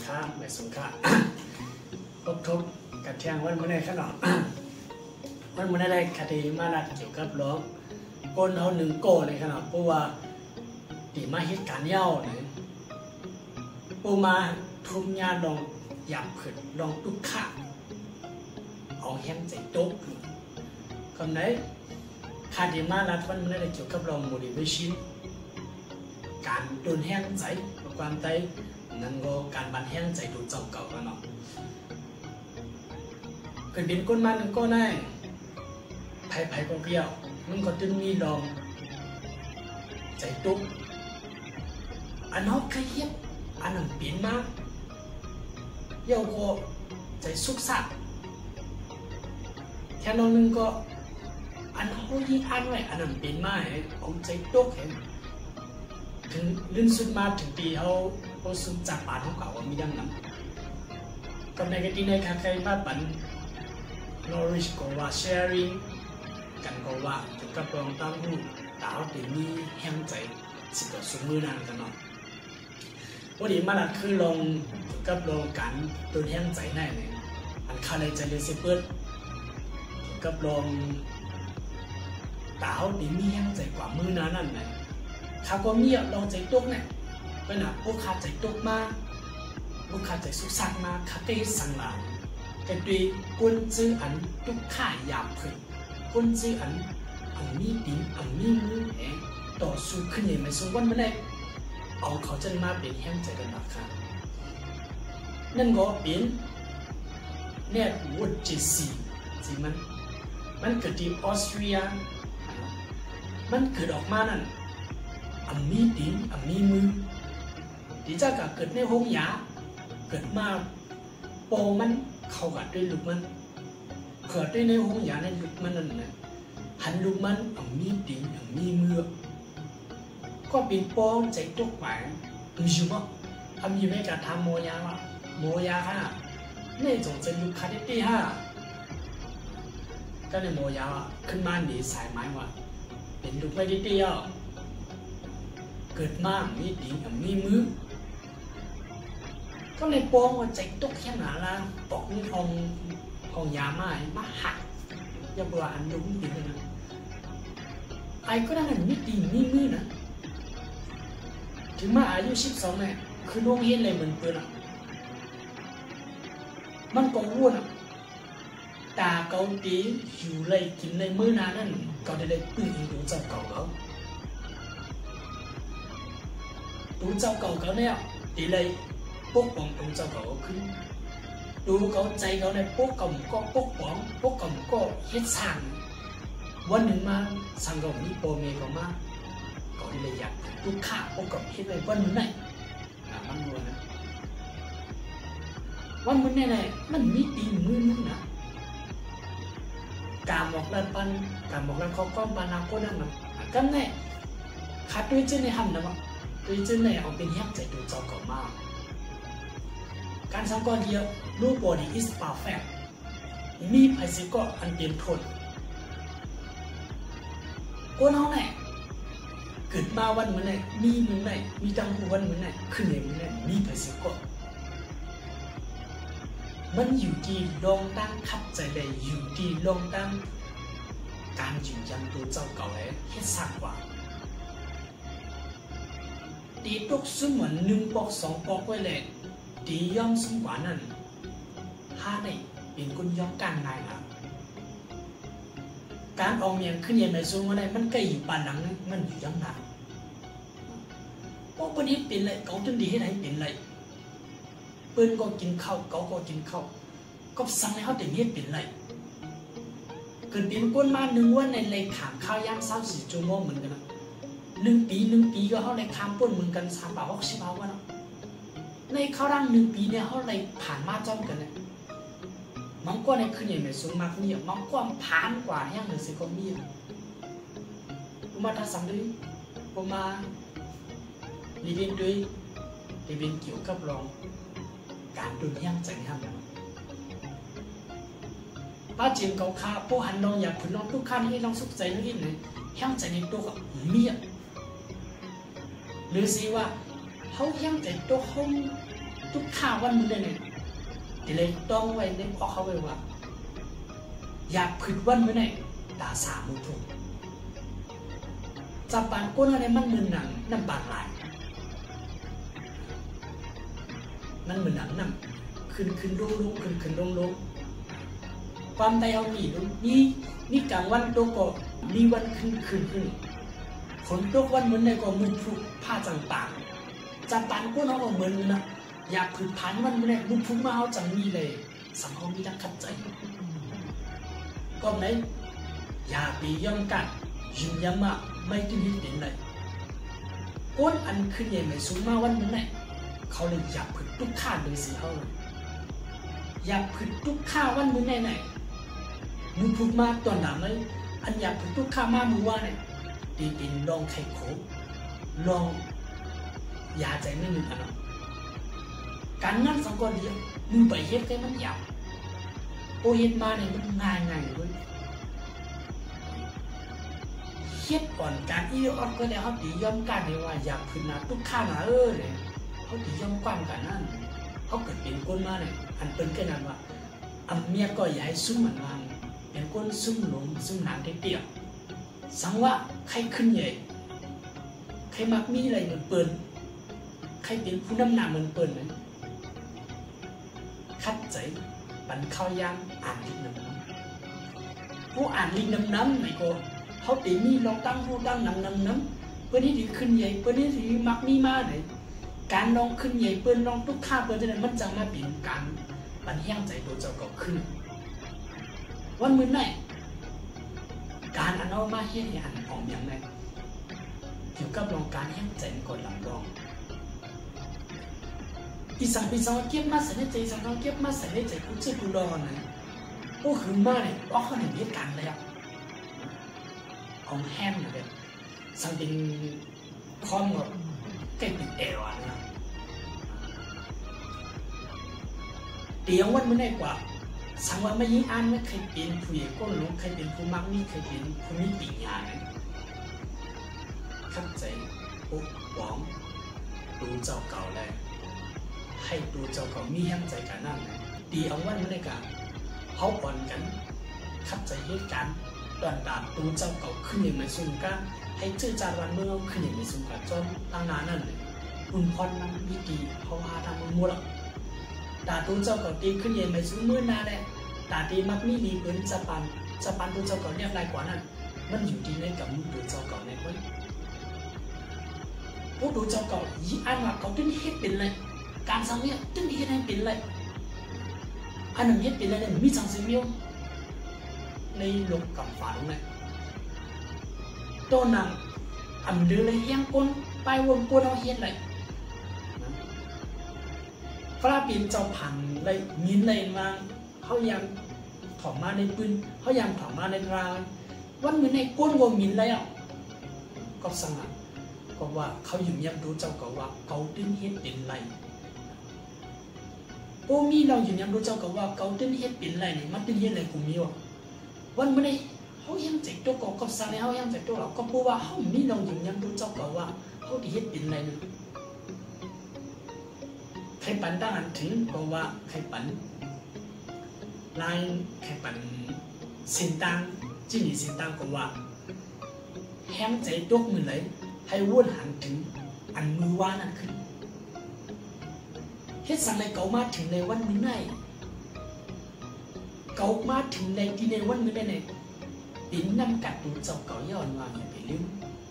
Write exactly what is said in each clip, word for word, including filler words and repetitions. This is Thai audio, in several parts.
ค้าไม่สงค่าพบทุกกับเที่ยงวันเมื่อไรขนาดวันเมื่อไรคดีมาลัดเกี่ยวกับล้อก้นเอาหนึ่งโก้ในขนาดเพราะว่าตีมาเหตุการณ์เย้าเนี่ยปูมาทุ่มยาลองหยาบขึ้นลองตุกขาเอาแห้งใจโต๊ะคำไหนคดีมาลัดวันเมื่อไรเกี่ยวกับลอง motivation การโดนแห้งใจความใจนั่นก็การบันแห้งใจดูเจ้าเก่ากันเนาะเกิดเป็นก้นมันก็ได้ไผ่ไผ่ก็เกี่ยวมันก็ตึงมีลองใจตุ๊กอันนอกใครเย็บอันนั้นเปลี่ยนมากเย้าก็ใจสุกสักแค่นอนนึงก็อันเขายิ่งอันไว้อันนั้นเปลี่ยนมากเอาใจตุ๊กเห็นถึงลื่นสุดมาถึงปีเขาเขาสุดจากป่าเขาเก่าว่ามีดังนั้นกับในกติในการใครมาปั่น knowledge ก็ว่า sharing กันก็ว่าถึงกับลองตั้งหูดาวตีมีแห้งใจสิบกว่าสมือนานกันเนาะวันนี้มาลัดคือลองถึงกับลองกันโดนแห้งใจได้เลยอันคาเลยใจเลยสิเปิดถึงกับลองดาวตีมีแห้งใจกว่ามือนานนั่นเลยข้าก็มีลองใจตุ๊กเนี่ยเป็นหนักพวกข้าใจตุ๊กมากพวกข้าใจสุขสันต์มากข้าเตะสังลาแต่ด้วยกุนจื้ออันตุ๊กข้าหยาบขึ้นกุนจื้ออันอันมีดิ้งอันมีมือแหงต่อสู้ขึ้นยังไม่สู้วันเมื่อไรเอาเขาจะมาเป็นแห้งใจกันนักค่ะนั่นก็เป็นเนี่ยวุฒิจีซีจีมันมันเกิดที่ออสเตรียมันเกิดออกมานั่นอันมีดิ้งอันมีมือที่จะเกิดในห้องยาเกิดมาโปมันเข้ากับด้วยลูกมันเกิดด้วยในห้องยาในลูกมันนั่นแหละหันลูกมันอันมีดิ้งอันมีมือก็เป็นโปใจตกไปไม่ใช่มั้งอันมีไม่การทำโมยาวะโมยาค่ะนี่จงจะลูกค้าได้ดีฮะก็ในโมยาวะขึ้นมาหนีสายไม้ว่ะเป็นลูกไม่ได้ดีอ่ะเกิดมามีดิ้งอันมีมือก็เลยโป้งว่าใจตกแค่ไหนล่ะตกนี่ของของยาไม้มาหักอย่าบอกอันดุ้งจริงเลยนะไอ้ก็ได้เงินมีดิ้งมีมือนะถึงมาอายุสิบสองเนี่ยคือน้องเห็นอะไรเหมือนเปิดอ่ะมันก็วุ่นอ่ะตาเกาตีอยู่เลยกินเลยมื้อนั้นนั่นก็ได้เลยปื้นดูเจ้าเก่าเขาดูเจ้าเก่าเขาเนี่ยตีเลยปกป้องดูเจ้าเก่าขึ้นดูเขาใจเขาเนี่ยปกกำก็ปกป้องปกกำก็เฮ็ดสั่งวันหนึ่งมาสั่งเขามีโปรเมเขามาก็เลยอยากทุกข้าพบกับเฮ็ดเลยวันมื้อไหนมันรัวนะวันมื้อไหนมันมีตีมือนึงนะการบอกแล้วปันการบอกแล้วเขาก็ปานาโกนั่นนะกันแน่ขาดด้วยเจ้าในห้ำนะวะด้วยเจ้าในเอาเป็นแยกใจตัวเจ้าก่อนมาการสังกรเดียว nobody is perfect มีใครสิก็อันเป็นทนกูน้องไหนเกิดมาวันเหมือนไหนมีเหมือนไหนมีตังหูวันเหมือนไหนขึ้นเหมือนไหนมีใครสิก็มันอยู่ที่ลองตั้งขับใจเลยอยู่ที่ลองตั้งการยืนยันตัวเจ้าเก่าเลยให้สักกว่าตีตกซึ่งเหมือนหนึ่งปอกสองปอกไว้เลยตีย่อมซึ่งกว่านั้นห้าในเป็นคนย่อมการนายนะการออกเมียงขึ้นเย็นในซูงวันไหนมันใกล้อยู่ปานหลังมันอยู่ย่อมหนักพวกคนนี้เป็นเลยเขาจนดีให้ไหนเป็นเลยปืนก็กินข้าวเขาก็กินข้าวก็สั่งให้เขาเต็มที่เป็นเลยเกิดเป็นคนมาหนึ่งวันในเลยขามข้าวย่างสามสี่ชั่วโมงเหมือนกันนะหนึ่งปีหนึ่งปีก็เขาในขามป้นเหมือนกันสามบาทหกสิบเอาวะเนาะในข้าวร่างหนึ่งปีเนี่ยเขาเลยผ่านมาจ้อมกันเลยมังกรในคืนใหญ่ไม่สูงมากนี่มังกรผ่านกว่าย่างหนึ่งสิก็มีผมมาทัศน์ด้วยผมมาลีเวนด้วยลีเวนเกี่ยวกับรองการดูย่างใจห้ามนะป้าเจียงเกาคาผู้หันน้องอยากผลน้องทุกขั้นให้น้องสุขใจน้องอินเลยย่างใจในตัวก็มีอ่ะหรือสิว่าเขาย่างใจตัวเขาทุกข้าววันมื้อได้เนี่ยที่เลยต้องไว้ในออกเขาไว้ว่าอยากผึดวันมื้อไหนตาสามมือถูกจับปานก้นอะไรมันมือหนังน้ำปานไหลมันเหมือนหนังน้ำขึ้นขึ้นลงลงขึ้นขึ้นลงลงความใจเอาหนีดูนี่นี่กลางวันโตก็มีวันขึ้นขึ้นขึ้นฝนตกวันเหมือนในก็มือผูกผ้าจังปางจับปานก้นเขาก็เหมือนนะอยากผึดพันวันมื้อไหนมือผูกมาเขาจังมีเลยสังคมมีดักขัดใจก็ไหนอย่าไปย่อมกันยืนยันมาไม่กินหินเด่นเลยก้นอันขึ้นใหญ่ไม่สูงมาวันมื้อไหนเขาเลยอยากผึดทุกข้าเลยสิเขาอยากผึดทุกข้าวันมื้อไหนไหนมือผูกมาตอนหลังเลยอันอยากผึดทุกข้ามามือว่าเนี่ยตีเป็นลองไข่โขลองยาใจไม่หนึ่งอันนั้นการงานสังกรเดียวมือไปเฮ็ดได้มันยาวโอเฮ็ดมาเนี่ยมันง่ายง่ายเลยเฮ็ดก่อนการอีออดก็ได้เขาตีย่อมกันเลยว่าอยากผึดนะทุกข้านะเออเนี่ยเขาตีย่อมกว้างกันนั่นเขาเกิดเป็นคนมาเนี่ยอันเป็นแค่นั้นว่าอำเมียก็อย่าให้ซุ่มเหมือนวางเป็นคนซุ่มหลงซุ่มหนานเตี้ยสังว่าใครขึ้นใหญ่ใครมักมีอะไรเหมือนเปิลใครเป็นผู้นำหน้าเหมือนเปิลนั้นคัดใจปันข้าวยางอ่านลิงน้ำน้ำผู้อ่านลิงน้ำน้ำไหนก็เขาตีมีลองตั้งผู้ตั้งน้ำน้ำน้ำเพื่อที่จะขึ้นใหญ่เพื่อที่จะมักมีมาไหนการลองขึ้นใหญ่เปิลลองทุกข้าเปิลจะได้มันจังมาเปลี่ยนการปันแห้งใจตัวเจ้าก็ขึ้นวันมื้อไหนการอันเอามาเฮ็ดอันออกอย่างไรเกี่ยวกับลองการแห้งใจก่อนหลังรองอีสังปีสังเก็บมาใส่ในใจสังเก็บมาใส่ในใจกูเชื่อกูรอนะโอ้คือมาเนี่ยออกเขาเนี่ยเหตุการณ์แล้วของแห้งเลยสังเป็นคอมกับใกล้ปิดเอวอ่ะนะเดี๋ยววันมื้อไหนกว่าสังว่าไม่ยิ่งอ่านไม่เคยเป็นผู้ใหญ่ก้นลงเคยเป็นผู้มักมีเคยเป็นผู้มีปีญาเนี่ยเข้าใจปกป้องดูเจ้าเก่าเลยให้ดูเจ้าเก่ามีแห้งใจกันนั่นเลยดีเอาวันมื้อไหนกันเขาอ่อนกันเข้าใจเหตุการณ์ตอนตามดูเจ้าเก่าขึ้นอย่างไม่สูงกันให้เจอจารวันเมื่อขึ้นอย่างไม่สูงกันจนตั้งนานนั่นเลยคุณพรมันมีดีเขาหาทำมันมั่วแล้วตาตัวเจ้าเก่าตีขึ้นใหญ่ไม่สูงมือนาแหละตาตีมักมีดีเกินจะปันจะปันตัวเจ้าเก่าเรียบร้อยกว่านั้นมันอยู่ดีในกับมือตัวเจ้าเก่าในคนพวกตัวเจ้าเก่ายี่อันว่าเขาตึ้งเฮ็ดเป็นเลยการสังเนี่ยตึ้งเฮ็ดให้เป็นเลยอันนั้นเฮ็ดเป็นเลยเนี่ยมีสังเสียวในโลกกับฝาตรงไหนตัวนั้นอันเดือเลยแห้งก้นไปวนก้นเอาเฮ็ดเลยฟราปีนเจ้าพันเลยมินเลยมาเขายังถอมมาในปืนเขายังถอมมาในรางวันเหมือนในก้นวงมินเลยอ่ะก็สั่งอ่ะก็ว่าเขาอยู่เงียบดูเจ้าก็ว่าเขาดิ้นเฮ็ดเป็นไรโอ้มีเราอยู่เงียบดูเจ้าก็ว่าเขาดิ้นเฮ็ดเป็นไรนี่มันดิ้นเฮ็ดอะไรกูมีวะวันเหมือนในเขายังใจตัวก็ก็สั่งแล้วเขายังใจตัวเราก็พูดว่าเขามีเราอยู่เงียบดูเจ้าก็ว่าเขาดิ้นเฮ็ดเป็นไรนี่ใครปั่นตั้งอันถึงก็ว่าใครปั่นลายใครปั่นสินตังจีนีสินตังก็ว่าแห้งใจตกมือเลยให้วนหันถึงอันมือว่านั่นขึ้นเฮ็ดสั่งในเก่ามาถึงในวันมื้อไหนเก่ามาถึงในที่ในวันมื้อไหนเนี่ยปิ้นนำกัดดูเจ้าเก่าย้อนว่าอย่าไปลืม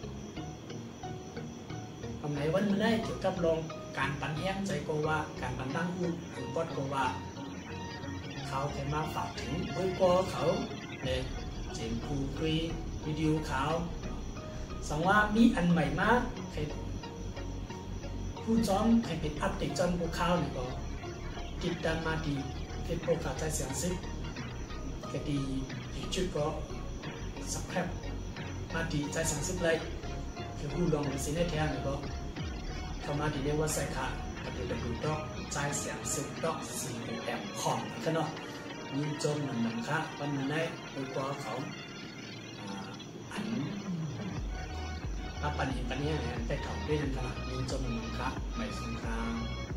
ทำไมวันมื้อไหนเกี่ยวกับลองการปั่นแห้งใจก็ว่าการปั่นตั้งหูถึงปอดก็ว่าเขาแค่มาฝากถึงไว้ก็เขาเนี่ยเจมพูคุยวิดีโอเขาสังว่ามีอันใหม่มากใครผู้จอมใครเป็นอัปเดตจอมพวกเขาเนี่ยก็ติดตามมาดีเฟซบุ๊กข่าวใจเสียงซิก็ดียูทูบก็สับแคบมาดีใจเสียงซิเลยคือผู้ลองในซีเนตแท้เนี่ยก็เข้ามาดีเรียกว่าไซค่ะ ดับเบิลยู ดับเบิลยู ดอท ใจเสียงซิ ดอท ซี โอ เอ็ม คอม กันเนาะมีจมหนังค่ะวันนั้นได้ไปกว่าเขาอันปันหินปันเนี่ยไปเขาด้วยกันขนาดมีจมหนังค่ะไม่สงคราม